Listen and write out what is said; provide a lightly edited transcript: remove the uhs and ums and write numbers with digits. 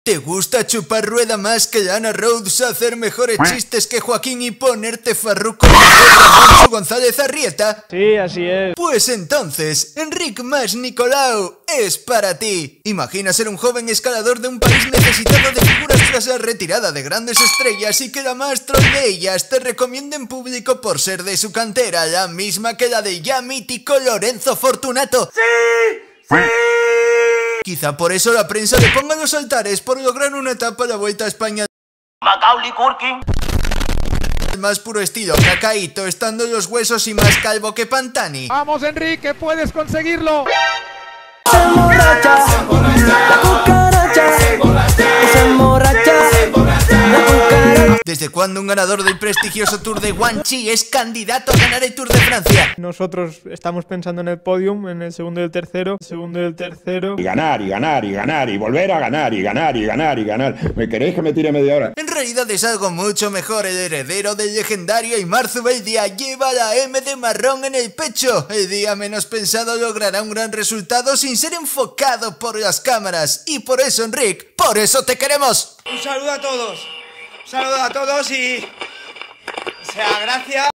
¿Te gusta chupar rueda más que Lana Rhodes, hacer mejores chistes que Joaquín y ponerte farruco con González Arrieta? Sí, así es. Pues entonces, Enric Mas Nicolau es para ti. Imagina ser un joven escalador de un país necesitado de figuras tras la retirada de grandes estrellas y que la más troll de ellas te recomienda en público por ser de su cantera, la misma que la del ya mítico Lorenzo Fortunato. ¡Sí! ¡Sí! Quizá por eso la prensa le ponga los altares por lograr una etapa a la Vuelta a España. Macaulay Culkin. El más puro estilo Cacaíto, estando en los huesos y más calvo que Pantani. ¡Vamos, Enrique! ¡Puedes conseguirlo! Se emborracha, la cucaracha, se emborracha, la cucaracha. ¿Desde cuándo un ganador del prestigioso Tour de Guangxi es candidato a ganar el Tour de Francia? Nosotros estamos pensando en el podium, en el segundo y el tercero. Y ganar, y ganar, y ganar, y volver a ganar, y ganar, y ganar, y ganar. ¿Me queréis que me tire media hora? En realidad es algo mucho mejor. El heredero del legendario Aimar Zubeldia lleva la M de marrón en el pecho. El día menos pensado logrará un gran resultado sin ser enfocado por las cámaras. Y por eso, Enric, por eso te queremos. Un saludo a todos. Un saludo a todos y... O sea, gracias.